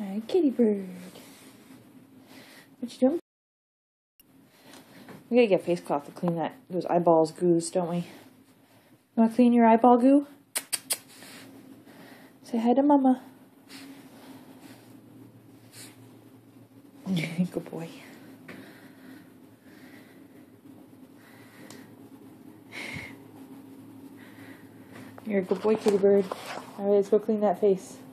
Yeah, kitty bird. What you doing? We gotta get a face cloth to clean those eyeballs goos, don't we? You wanna clean your eyeball goo? Say hi to mama. Good boy. You're a good boy, kitty bird. Alright, let's go clean that face.